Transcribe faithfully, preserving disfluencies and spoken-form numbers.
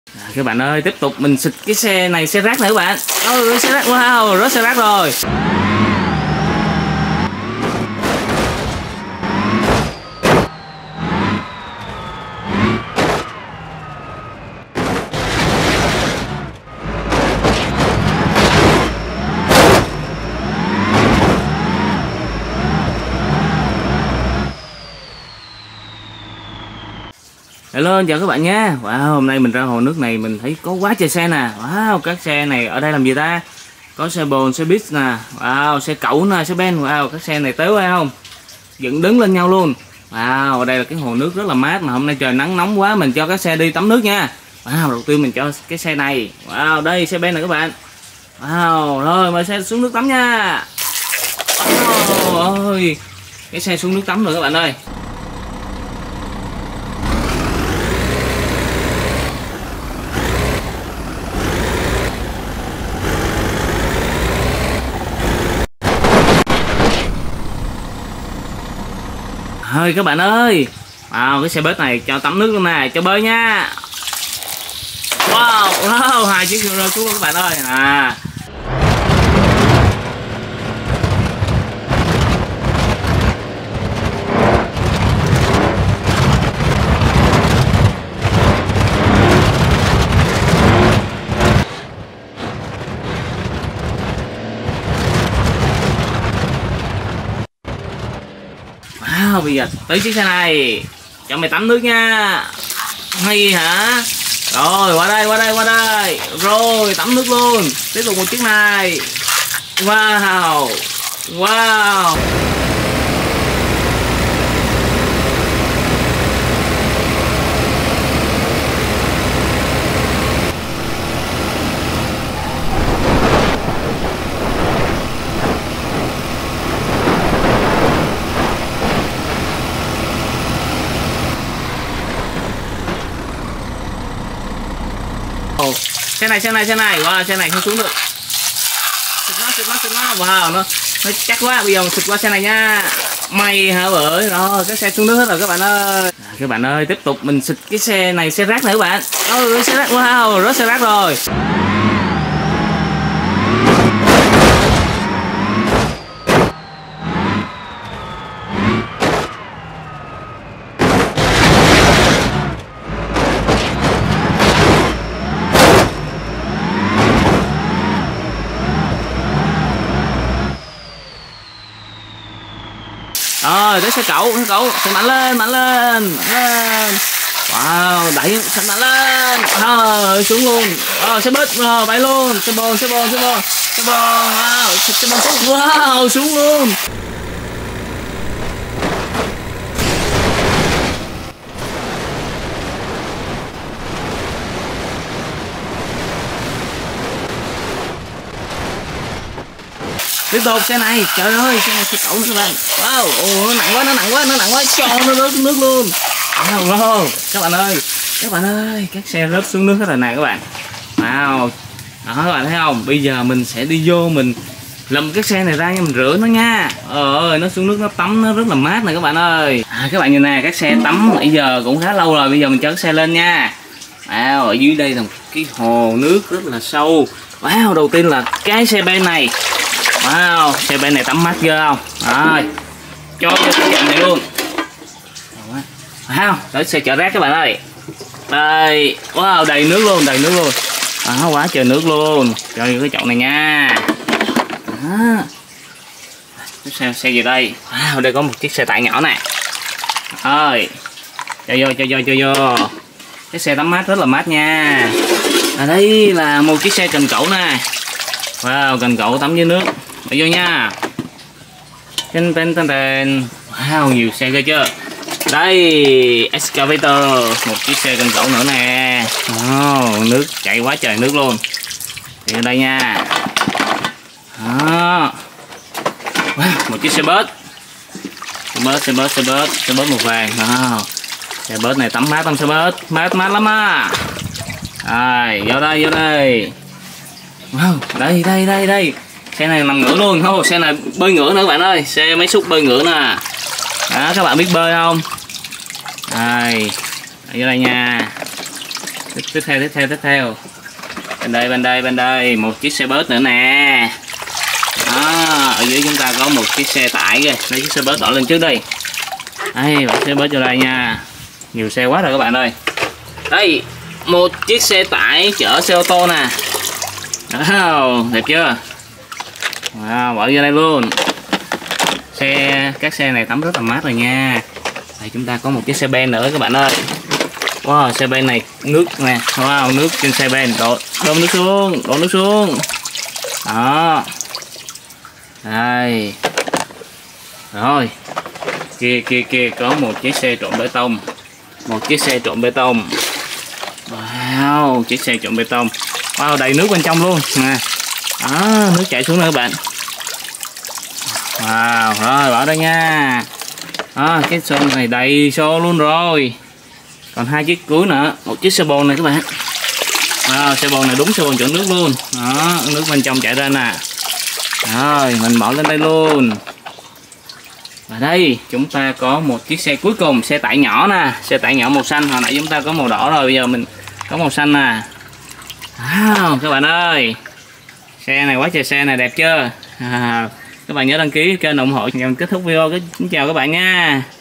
À, các bạn ơi, tiếp tục mình xịt cái xe này, xe rác này các bạn. Ôi, xe rác, wow, rớt xe rác rồi. Hello, chào các bạn nha. Wow, hôm nay mình ra hồ nước này mình thấy có quá trời xe nè. Wow, các xe này ở đây làm gì ta? Có xe bồn, xe buýt nè. Wow, xe cẩu nè, xe ben. Wow, các xe này téo hay không? Dựng đứng lên nhau luôn. Wow, ở đây là cái hồ nước rất là mát mà hôm nay trời nắng nóng quá, mình cho các xe đi tắm nước nha. Wow, đầu tiên mình cho cái xe này. Wow, đây xe ben này các bạn. Wow, rồi mời xe xuống nước tắm nha. Wow, ôi, cái xe xuống nước tắm rồi các bạn ơi. Ơi các bạn ơi, wow, cái xe bớt này cho tắm nước luôn nè, cho bơi nha. Wow, wow, hai chiếc rơi xuống luôn các bạn ơi. À, wow, bây giờ tới chiếc xe này cho mày tắm nước nha. Hay hả? Rồi qua đây, qua đây, qua đây. Rồi tắm nước luôn. Tiếp tục một chiếc này. Wow, wow. Xe này, xe này, xe này, wow, xe này không xuống được. Xịt nó, xịt nó, xịt nó, wow, nó, nó chắc quá. Bây giờ mình xịt qua xe này nha. May hả bởi, rồi, cái xe xuống nước hết rồi các bạn ơi. À, các bạn ơi, tiếp tục mình xịt cái xe này, xe rác này các bạn. Ôi, xe rác, wow, rớt xe rác rồi. Rồi tới xe cẩu, xe cẩu, xe mạnh lên, mạnh lên, mạnh lên. Wow, đẩy xe mạnh lên. Rồi xuống luôn. Rồi xe bớt, rồi bay luôn. Xe bồn, xe bồn, xe bồn, xe bồn. Wow, xe bồn xuống. Wow, xuống luôn. Tiếp tục xe này, trời ơi, xe này xe cẩu nữa các bạn. Wow, ồ, nó nặng quá, nó nặng quá, nó nặng quá, cho nó rớt xuống nước luôn. Wow, wow, các bạn ơi, các bạn ơi, các xe rớt xuống nước hết rồi nè các bạn. Wow, đó các bạn thấy không? Bây giờ mình sẽ đi vô mình lùm cái xe này ra nha, mình rửa nó nha. Ờ ơi, nó xuống nước nó tắm nó rất là mát này các bạn ơi. À, các bạn nhìn nè, các xe tắm nãy giờ cũng khá lâu rồi, bây giờ mình cho cái xe lên nha. Wow, ở dưới đây là một cái hồ nước rất là sâu. Wow, đầu tiên là cái xe bên này. Wow, xe bên này tắm mát ghê không? Rồi, cho cho cái dòng này luôn. Wow, tới xe chở rác các bạn ơi. Đây, wow, đầy nước luôn, đầy nước luôn. Đó, quá trời nước luôn. Cho vô cái chậu này nha. Đó. Xe, xe gì đây? Wow, đây có một chiếc xe tải nhỏ nè. Rồi, cho vô, cho vô, cho vô. Cái xe tắm mát rất là mát nha. Ở đây là một chiếc xe cần cẩu nè. Wow, cần cẩu tắm dưới nước. Để vô nha. Tên tên tên tên. Wow, nhiều xe ghê chưa? Đây, excavator, một chiếc xe cần cẩu nữa nè. Oh, nước chảy quá trời nước luôn. Thì ở đây nha. Đó. Wow, một chiếc xe bớt. Xe bớt, xe bớt, xe bớt, xe bớt màu vàng. Wow. Xe bớt này tắm mát không xe bớt? Mát mát lắm á. Rồi, vô đây, vô đây. Wow, đây, đây, đây, đây. Xe này nằm ngửa luôn. Oh, xe này bơi ngửa nữa các bạn ơi. Xe máy xúc bơi ngửa nè. Đó, các bạn biết bơi không? Đây, vô đây nha. Tiếp theo, tiếp theo, tiếp theo. Bên đây, bên đây, bên đây, một chiếc xe bớt nữa nè. Đó, ở dưới chúng ta có một chiếc xe tải kìa, lấy chiếc xe bớt đỏ lên trước đây. Đây, bỏ xe bớt vô đây nha. Nhiều xe quá rồi các bạn ơi. Đây, một chiếc xe tải chở xe ô tô nè. Wow, đẹp chưa? Wow, bỏ vô đây luôn. Xe, các xe này tắm rất là mát rồi nha. Đây chúng ta có một chiếc xe ben nữa các bạn ơi. Wow, xe ben này nước nè. Wow, nước trên xe ben, đổ đổ nước xuống, đổ nước xuống. Đó. Đây. Rồi. Kia kia kia có một chiếc xe trộn bê tông. Một chiếc xe trộn bê tông. Wow, chiếc xe trộn bê tông. Wow, đầy nước bên trong luôn nè. Đó, nước chảy xuống nữa các bạn. Wow, rồi bỏ đây nha. Đó, cái xô này đầy xô luôn rồi. Còn hai chiếc cuối nữa, một chiếc xe bồn này các bạn. Wow, xe bồn này đúng xe bồn trộn nước luôn. Đó, nước bên trong chảy ra nè. Rồi, mình bỏ lên đây luôn. Và đây, chúng ta có một chiếc xe cuối cùng, xe tải nhỏ nè, xe tải nhỏ màu xanh. Hồi nãy chúng ta có màu đỏ rồi, bây giờ mình có màu xanh nè. Wow, các bạn ơi. Xe này quá trời xe này đẹp chưa? À, các bạn nhớ đăng ký kênh ủng hộ nhằm kết thúc video. Xin chào các bạn nha.